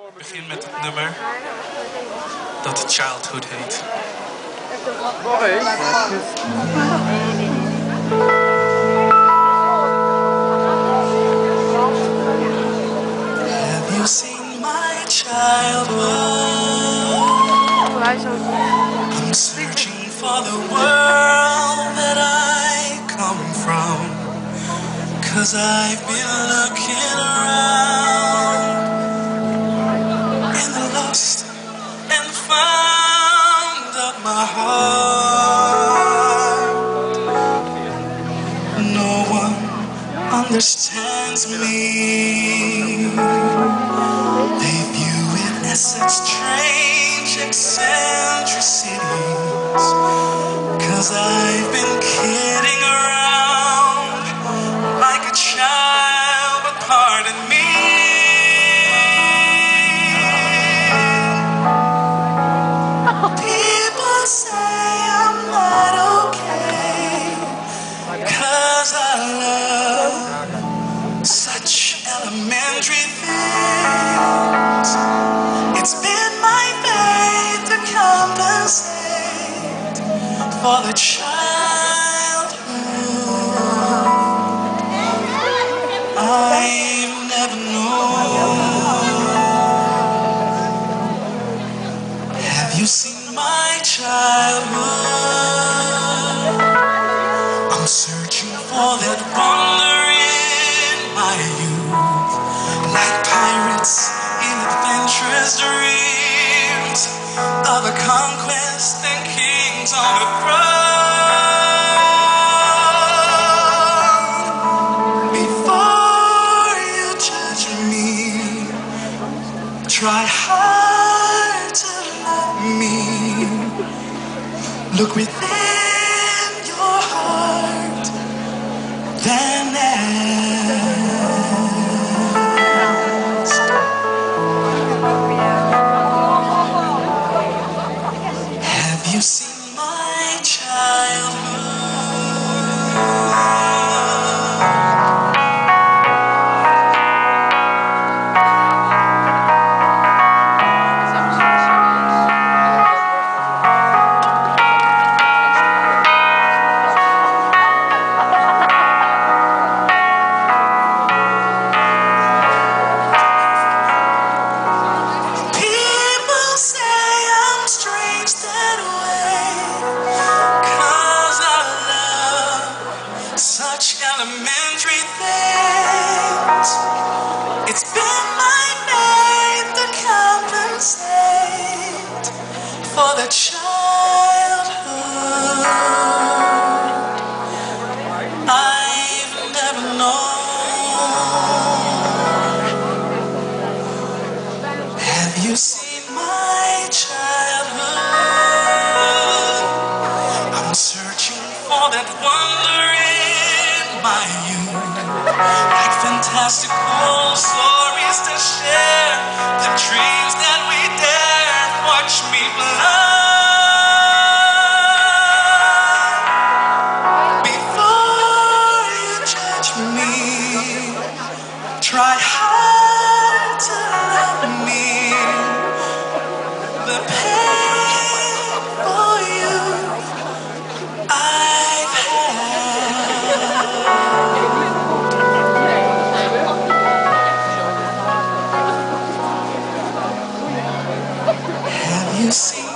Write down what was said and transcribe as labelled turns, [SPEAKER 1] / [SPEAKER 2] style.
[SPEAKER 1] Begin met het nummer dat Childhood heet. Have you seen my childhood? I'm searching for the world that I come from, 'cause I've been looking around in the lost and found of my heart. No one understands me. They view it as such strange eccentricities, 'cause I've been kidding around like a child, but pardon me. People say I'm not okay, 'cause I love such elementary things. It's been my fate to compensate for the childhood I've never known. Have you seen my childhood? I'm searching for that wonder in my youth, like pirates in adventurous dreams of a conquest and kings on the throne. Before you judge me, try hard to love me. Look within your heart, then ask. Have you seen my childhood? Such elementary things. It's been my fate to compensate for the childhood I've never known. Have you seen my childhood? I'm searching for that wonder in my youth, like fantastical stories to share, the dreams that we dare. Watch me fly. Before you judge me, try hard to love me. The painful youth I've had. Have you seen